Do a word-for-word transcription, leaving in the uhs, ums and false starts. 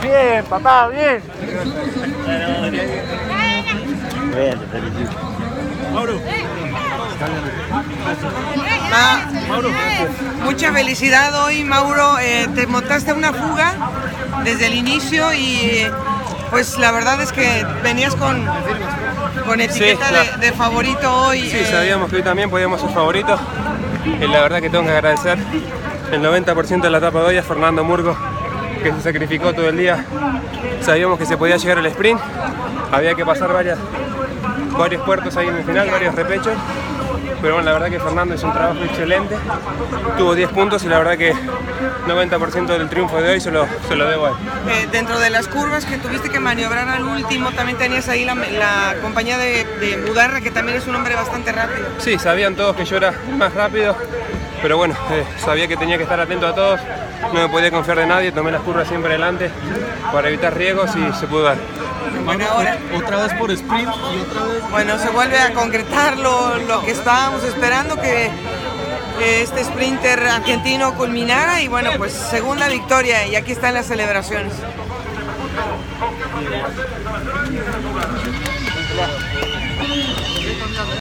Bien, papá, bien. Bien, te felicito. Mauro. Ma, mucha felicidad hoy, Mauro. Eh, te montaste una fuga desde el inicio y pues la verdad es que venías con, con etiqueta Sí, de, de favorito hoy. Sí, eh, sabíamos que hoy también podíamos ser favoritos. Y la verdad que tengo que agradecer el noventa por ciento de la etapa de hoy a Fernando Murgo, que se sacrificó todo el día. Sabíamos que se podía llegar al sprint, había que pasar varias, varios puertos ahí en el final, varios repechos. Pero bueno, la verdad que Fernando hizo un trabajo excelente, tuvo diez puntos y la verdad que noventa por ciento del triunfo de hoy se lo, se lo debo a él. eh, dentro de las curvas que tuviste que maniobrar al último, también tenías ahí la, la compañía de, de Mudarra, que también es un hombre bastante rápido. Sí, sabían todos que yo era más rápido, pero bueno, eh, sabía que tenía que estar atento a todos, no me podía confiar de nadie, tomé las curvas siempre adelante para evitar riesgos y se pudo dar. Bueno, ahora, Otra vez por sprint y otra vez. bueno, se vuelve a concretar lo, lo que estábamos esperando, que, que este sprinter argentino culminara y bueno, pues segunda victoria y aquí están las celebraciones.